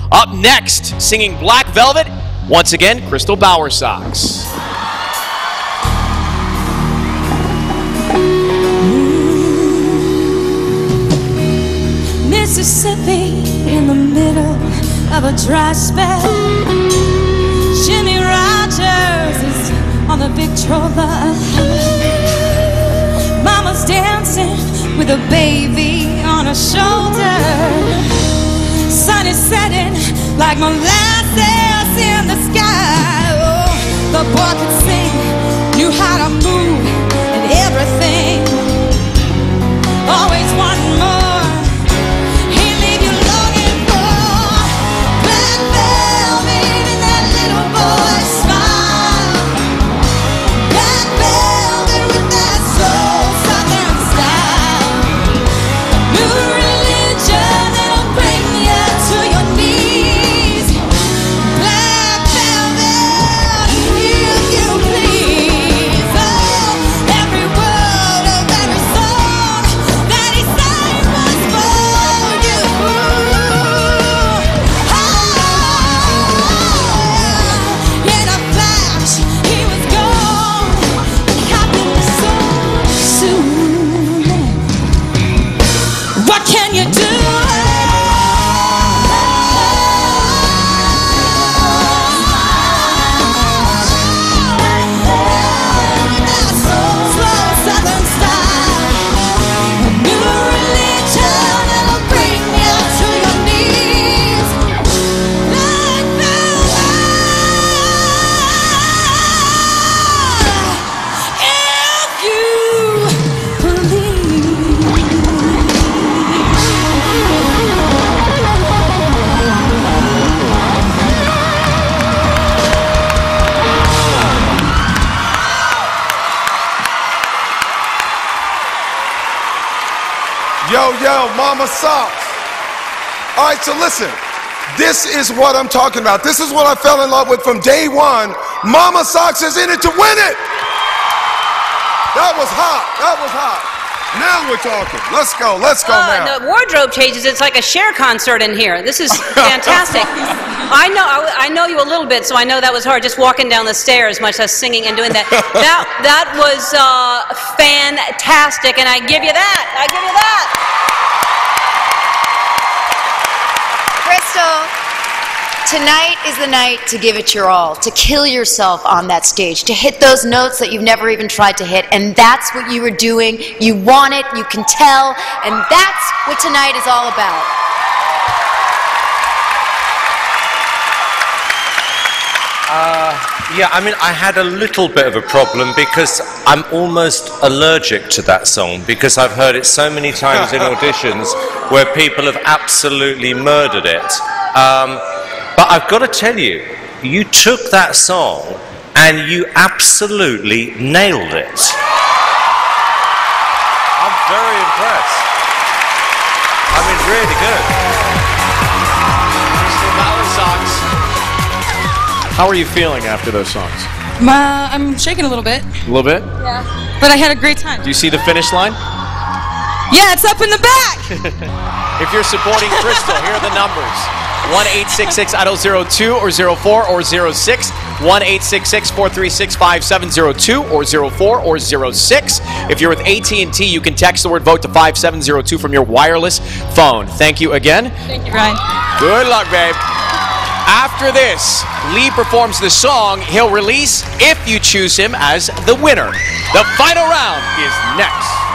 Up next, singing Black Velvet, once again, Crystal Bowersox. Mississippi in the middle of a dry spell. Jimmy Rogers is on the Victrola. Mama's dancing with a baby on her shoulder. Sun is setting like molasses in the sky. Oh, the boy could sing, knew how to move and everything. Always wanting more. Yo, Mama Sox. All right, so listen. This is what I'm talking about. This is what I fell in love with from day one. Mama Sox is in it to win it. That was hot. That was hot. Now we're talking. Let's go now. The wardrobe changes. It's like a Cher concert in here. This is fantastic. I know you a little bit, so I know that was hard. Just walking down the stairs, much less singing and doing that. That was fantastic, and I give you that. I give you that. Crystal, tonight is the night to give it your all, to kill yourself on that stage, to hit those notes that you've never even tried to hit, and that's what you were doing. You want it, you can tell, and that's what tonight is all about. Yeah, I mean, I had a little bit of a problem because I'm almost allergic to that song because I've heard it so many times in auditions where people have absolutely murdered it. But I've got to tell you, you took that song and you absolutely nailed it. I'm very impressed. I mean, really good. How are you feeling after those songs? I'm shaking a little bit. A little bit? Yeah. But I had a great time. Do you see the finish line? Yeah, it's up in the back. If you're supporting Crystal, here are the numbers. 1-866-IDOL-02 or 04 or 06. 1-866-436-5702 or 04 or 06. If you're with AT&T, you can text the word VOTE to 5702 from your wireless phone. Thank you again. Thank you, Brian. Good luck, babe. After this, Lee performs the song he'll release if you choose him as the winner. The final round is next.